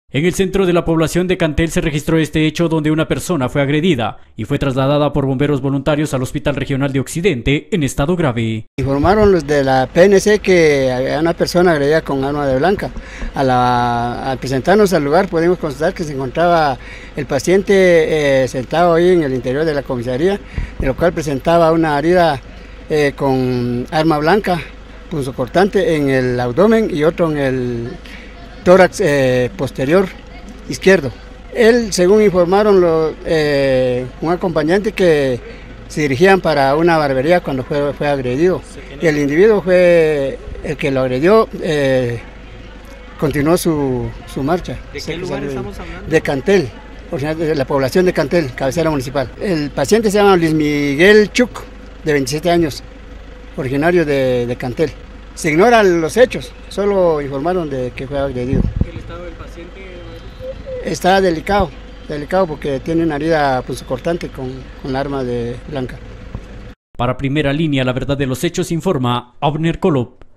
En el centro de la población de Cantel se registró este hecho donde una persona fue agredida y fue trasladada por bomberos voluntarios al Hospital Regional de Occidente en estado grave. Informaron los de la PNC que había una persona agredida con arma de blanca. Al presentarnos al lugar pudimos constatar que se encontraba el paciente sentado ahí en el interior de la comisaría, de lo cual presentaba una herida con arma blanca, punzocortante en el abdomen y otro en el tórax posterior izquierdo. Él, según informaron un acompañante, que se dirigían para una barbería cuando fue agredido. Y el individuo fue el que lo agredió, continuó su marcha. ¿De qué lugar estamos hablando? De Cantel, de la población de Cantel, cabecera municipal. El paciente se llama Luis Miguel Chuc, de 27 años, originario de Cantel. Se ignoran los hechos, solo informaron de que fue agredido. ¿El estado del paciente? Está delicado porque tiene una herida punzocortante con la arma blanca. Para Primera Línea, la verdad de los hechos, informa Abner Colop.